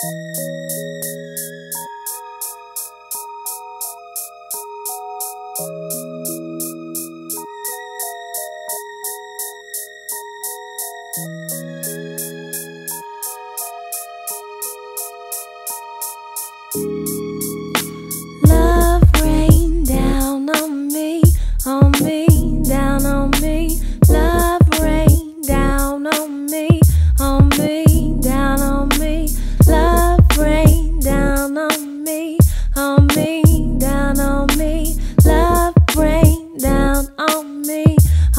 Love rain down on me, down on me. Love rain down on me, down on me. Love rain down on me, down on me. Love rain down on me,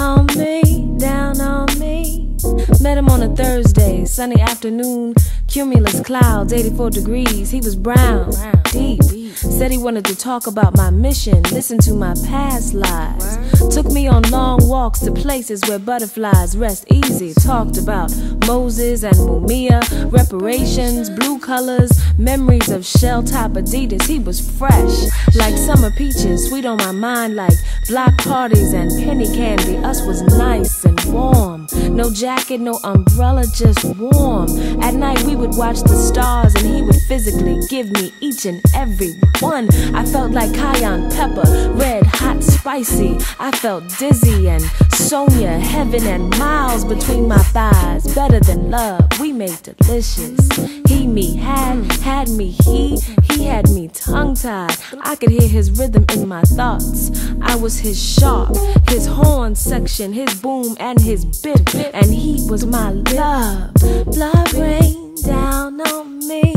down on me. Met him on a Thursday, sunny afternoon. Cumulus clouds, 84 degrees. He was brown, deep. Said he wanted to talk about my mission, listen to my past lives. Took me on long walks to places where butterflies rest easy. Talked about Moses and Mumia, reparations, blue colors, memories of shell-top Adidas. He was fresh, like summer peaches, sweet on my mind like block parties and penny candy. Us was nice and warm. No jacket, no umbrella, just warm. At night we would watch the stars and he would physically give me each and every one. I felt like cayenne pepper, red, hot, spicy. I felt dizzy and Sonia, heaven and miles between my thighs. Better than love, we made delicious. He, me, had me, he had me tongue-tied. I could hear his rhythm in my thoughts. I was his sharp, his horn section, his boom and his bit, and he was my love. Love rain down on me,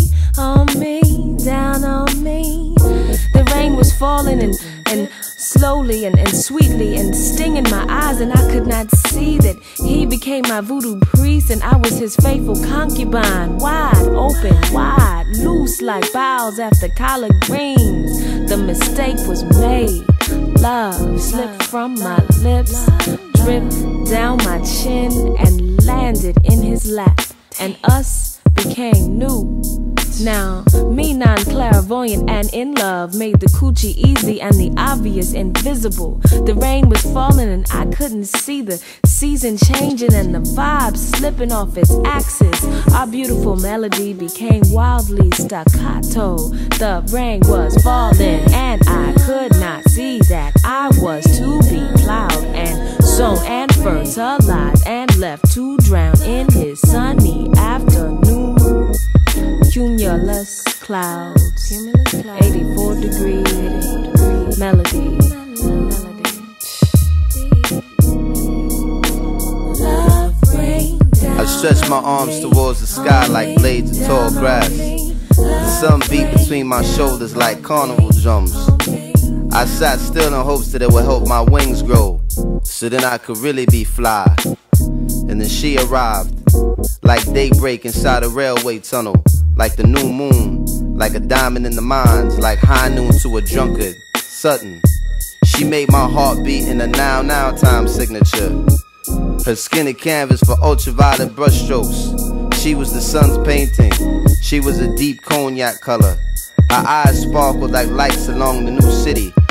down on me. The rain was falling and slowly and sweetly and stinging my eyes, and I could not see that he became my voodoo priest and I was his faithful concubine. Wide open, wide, loose like boughs after collard greens. The mistake was made. Love slipped from my lips, dripped down my chin and landed in his lap, and us became new. Now, me non-clairvoyant and in love made the coochie easy and the obvious invisible. The rain was falling and I couldn't see the season changing and the vibe slipping off its axis. Our beautiful melody became wildly staccato. The rain was falling and I could not see that I was to be plowed and sown and fertilized and left to drown in his sunny afternoon. Cumulus clouds, 84 degree melody. I stretch my arms towards the sky like blades of tall grass. The sun beat between my shoulders like carnival drums. I sat still in hopes that it would help my wings grow, so then I could really be fly. And then she arrived, like daybreak inside a railway tunnel, like the new moon, like a diamond in the mines, like high noon to a drunkard, Sutton. She made my heart beat in a now time signature. Her skinny canvas for ultraviolet brushstrokes. She was the sun's painting. She was a deep cognac color. Her eyes sparkled like lights along the new city.